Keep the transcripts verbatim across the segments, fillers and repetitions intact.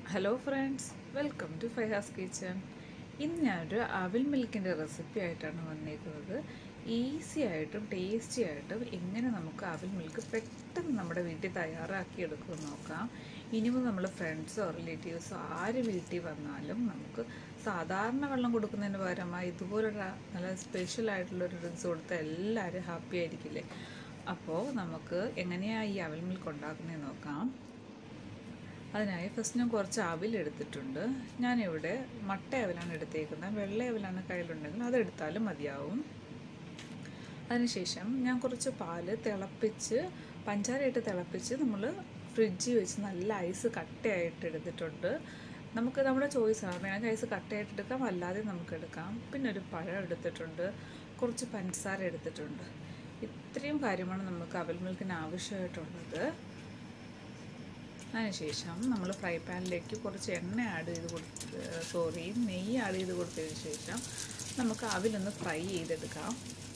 Hello friends, welcome to Faiha's kitchen. ഇന്ന് ഞാനൊരു അവിൽ മിൽക്കിൻ്റെ റെസിപ്പി ആയിട്ടാണ് വന്നേക്കുന്നത്. ഈസി ആയിട്ടും ടേസ്റ്റി ആയിട്ടും എങ്ങനെ നമുക്ക് അവിൽ മിൽക്ക് പെട്ടെന്ന് നമ്മുടെ വീട്ടിൽ തയ്യാറാക്കി എടുക്കുമെന്ന് നോക്കാം. ഇനിയും നമ്മൾ ഫ്രണ്ട്സോ റിലേറ്റീവ്സോ ആര് വീട്ടിൽ വന്നാലും നമുക്ക് സാധാരണ വെള്ളം കൊടുക്കുന്നതിന് പകരമായി ഇതുപോലൊരു നല്ല സ്പെഷ്യൽ ആയിട്ടുള്ളൊരു ഡ്രിങ്ക്സ് കൊടുത്താൽ എല്ലാവരും ഹാപ്പി ആയിരിക്കില്ലേ. അപ്പോൾ നമുക്ക് എങ്ങനെയാണ് ഈ അവിൽ മിൽക്ക് ഉണ്ടാക്കുന്നതെന്ന് നോക്കാം. അതിനായി ഫസ്റ്റ് ഞാൻ കുറച്ച് അവിൽ എടുത്തിട്ടുണ്ട്. ഞാനിവിടെ മട്ട അവിലാണ് എടുത്തേക്കുന്നത്. വെള്ള അവിലാണ് കയ്യിലുണ്ടെങ്കിൽ അതെടുത്താലും മതിയാവും. അതിനുശേഷം ഞാൻ കുറച്ച് പാല് തിളപ്പിച്ച് പഞ്ചാരയിട്ട് തിളപ്പിച്ച് നമ്മൾ ഫ്രിഡ്ജിൽ വെച്ച് നല്ല ഐസ് കട്ടയായിട്ട് എടുത്തിട്ടുണ്ട്. നമുക്ക് നമ്മുടെ ചോയ്സാണ്, വേണമെങ്കിൽ ഐസ് കട്ടയായിട്ട് എടുക്കാം, അല്ലാതെ നമുക്ക് എടുക്കാം. പിന്നെ ഒരു പഴം എടുത്തിട്ടുണ്ട്, കുറച്ച് പഞ്ചസാര എടുത്തിട്ടുണ്ട്. ഇത്രയും കാര്യമാണ് നമുക്ക് അവിൽ മിൽക്കിന് ആവശ്യമായിട്ടുള്ളത്. അതിനുശേഷം നമ്മൾ ഫ്രൈ പാനിലേക്ക് കുറച്ച് എണ്ണ ആഡ് ചെയ്ത് കൊടുത്ത് സോറി നെയ്യ് ആഡ് ചെയ്ത് കൊടുത്തതിന് ശേഷം നമുക്ക് അവിലൊന്ന് ഫ്രൈ ചെയ്തെടുക്കാം.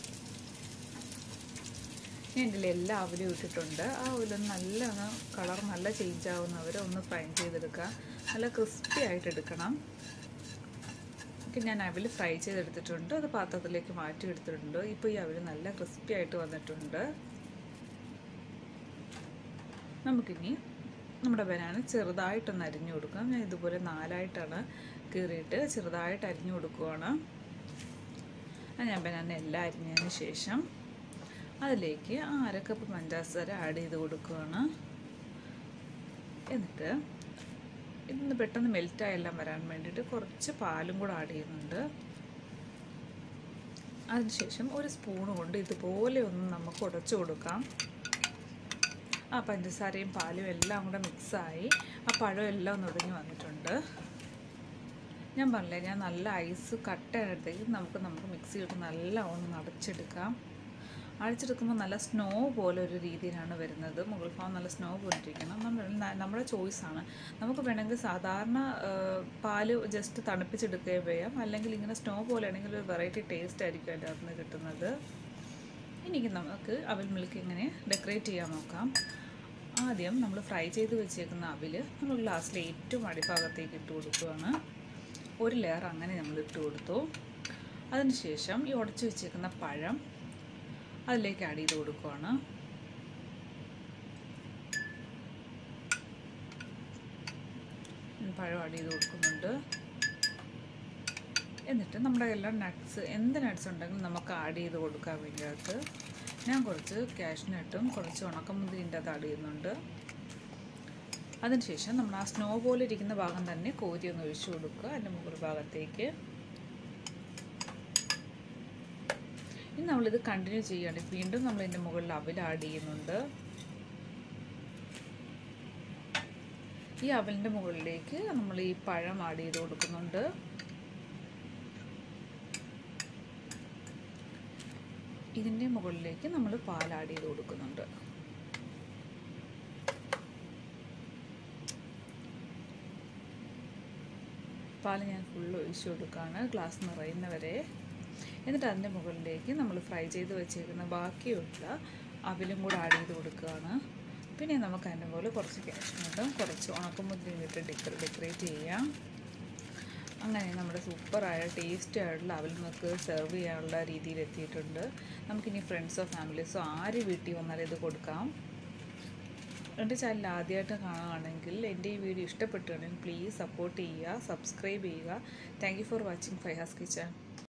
ഞാൻ ഇതിൽ എല്ലാ അവിലും ഇട്ടിട്ടുണ്ട്. ആ അവിലൊന്ന് നല്ല ഒന്ന് കളർ നല്ല ചേഞ്ച് ആവുന്നവരെ ഒന്ന് ഫ്രൈ ചെയ്തെടുക്കുക. നല്ല ക്രിസ്പി ആയിട്ട് എടുക്കണം. ഞാൻ അവിൽ ഫ്രൈ ചെയ്തെടുത്തിട്ടുണ്ട്. അത് പാത്രത്തിലേക്ക് മാറ്റി എടുത്തിട്ടുണ്ട്. ഇപ്പോൾ ഈ അവിൽ നല്ല ക്രിസ്പി ആയിട്ട് വന്നിട്ടുണ്ട്. നമുക്കിനി നമ്മുടെ ബനാന ചെറുതായിട്ടൊന്ന് അരിഞ്ഞു കൊടുക്കാം. ഞാൻ ഇതുപോലെ നാലായിട്ടാണ് കീറിയിട്ട് ചെറുതായിട്ട് അരിഞ്ഞു കൊടുക്കുകയാണ്. ഞാൻ ബനാന എല്ലാം അരിഞ്ഞതിന് ശേഷം അതിലേക്ക് അര കപ്പ് പഞ്ചസാര ആഡ് ചെയ്ത് കൊടുക്കുകയാണ്. എന്നിട്ട് ഇതൊന്ന് പെട്ടെന്ന് മെൽറ്റായെല്ലാം വരാൻ വേണ്ടിയിട്ട് കുറച്ച് പാലും കൂടെ ആഡ് ചെയ്യുന്നുണ്ട്. അതിനുശേഷം ഒരു സ്പൂൺ കൊണ്ട് ഇതുപോലെ ഒന്ന് നമുക്ക് ഉടച്ചു കൊടുക്കാം. ആ പഞ്ചസാരയും പാലും എല്ലാം കൂടെ മിക്സായി ആ പഴം എല്ലാം ഒന്ന് ഒടിഞ്ഞ് വന്നിട്ടുണ്ട്. ഞാൻ പറഞ്ഞില്ലേ, ഞാൻ നല്ല ഐസ് കട്ടയായിടത്തേക്ക് നമുക്ക് നമുക്ക് മിക്സി ഇട്ട് നല്ല ഒന്ന് അടച്ചെടുക്കാം. അടച്ചെടുക്കുമ്പോൾ നല്ല സ്നോ പോലെ ഒരു രീതിയിലാണ് വരുന്നത്. മുകൾ ഭാഗം നല്ല സ്നോ പോലെ ഇരിക്കണം. നമ്മൾ നമ്മുടെ ചോയ്സാണ്. നമുക്ക് വേണമെങ്കിൽ സാധാരണ പാല് ജസ്റ്റ് തണുപ്പിച്ചെടുക്കുകയും ചെയ്യാം, അല്ലെങ്കിൽ ഇങ്ങനെ സ്നോ പോലെ ആണെങ്കിൽ ഒരു വെറൈറ്റി ടേസ്റ്റ് ആയിരിക്കും അതിൻ്റെ അകത്ത് നിന്ന് കിട്ടുന്നത്. എനിക്ക് നമുക്ക് അവിൽ മിൽക്ക് എങ്ങനെ ഡെക്കറേറ്റ് ചെയ്യാൻ നോക്കാം. ആദ്യം നമ്മൾ ഫ്രൈ ചെയ്ത് വെച്ചേക്കുന്ന അവിൽ നമ്മൾ ഗ്ലാസ്സിലെ ഏറ്റവും അടിഭാഗത്തേക്ക് ഇട്ട് കൊടുക്കുകയാണ്. ഒരു ലെയർ അങ്ങനെ നമ്മൾ ഇട്ട് കൊടുത്തു. അതിനുശേഷം ഈ ഉടച്ച് വെച്ചേക്കുന്ന പഴം അതിലേക്ക് ആഡ് ചെയ്ത് കൊടുക്കുകയാണ്. പഴം ആഡ് ചെയ്ത് കൊടുക്കുന്നുണ്ട്. എന്നിട്ട് നമ്മുടെ എല്ലാ നട്ട്സ് എന്ത് നട്ട്സ് ഉണ്ടെങ്കിലും നമുക്ക് ആഡ് ചെയ്ത് കൊടുക്കാൻ വേണ്ടിയിട്ട് ഞാൻ കുറച്ച് കാഷ്നട്ടും കുറച്ച് ഉണക്കമുന്തിരിൻ്റെ അത് ആഡ് ചെയ്യുന്നുണ്ട്. അതിനുശേഷം നമ്മൾ ആ സ്നോ പോലെ ഇരിക്കുന്ന ഭാഗം തന്നെ കോരി ഒന്ന് ഒഴിച്ചു കൊടുക്കുക അതിൻ്റെ മുകൾ ഭാഗത്തേക്ക്. ഇനി നമ്മളിത് കണ്ടിന്യൂ ചെയ്യുകയാണെങ്കിൽ വീണ്ടും നമ്മൾ ഇതിൻ്റെ മുകളിൽ അവിൽ ആഡ് ചെയ്യുന്നുണ്ട്. ഈ അവലിൻ്റെ മുകളിലേക്ക് നമ്മൾ ഈ പഴം ആഡ് ചെയ്ത് കൊടുക്കുന്നുണ്ട്. ഇതിൻ്റെ മുകളിലേക്ക് നമ്മൾ പാൽ ആഡ് ചെയ്ത് കൊടുക്കുന്നുണ്ട്. പാൽ ഞാൻ ഫുള്ള് ഒഴിച്ചു കൊടുക്കുകയാണ്, ഗ്ലാസ് നിറയുന്നവരെ. എന്നിട്ട് അതിൻ്റെ മുകളിലേക്ക് നമ്മൾ ഫ്രൈ ചെയ്ത് വെച്ചേക്കുന്ന ബാക്കിയുള്ള അവിലും കൂടെ ആഡ് ചെയ്ത് കൊടുക്കുകയാണ്. പിന്നെ നമുക്ക് അതിൻ്റെ പോലെ കുറച്ച് കാഷ്നട്ടും കുറച്ച് ഉണക്കമുന്തിരിയും ഇട്ട് ഡെക്കറ ഡെക്കറേറ്റ് ചെയ്യാം. അങ്ങനെ നമ്മുടെ സൂപ്പറായ ടേസ്റ്റി ആയിട്ടുള്ള അവിൽ മിൽക്ക് സെർവ് ചെയ്യാനുള്ള രീതിയിൽ എത്തിയിട്ടുണ്ട്. നമുക്കിനി ഫ്രണ്ട്സോ ഫാമിലീസോ ആര് വീട്ടിൽ വന്നാലും ഇത് കൊടുക്കാം. എൻ്റെ ചാനൽ ആദ്യമായിട്ട് കാണുകയാണെങ്കിൽ എൻ്റെ ഈ വീഡിയോ ഇഷ്ടപ്പെട്ടുകയാണെങ്കിൽ പ്ലീസ് സപ്പോർട്ട് ചെയ്യുക, സബ്സ്ക്രൈബ് ചെയ്യുക. Thank you for watching Faiha's kitchen.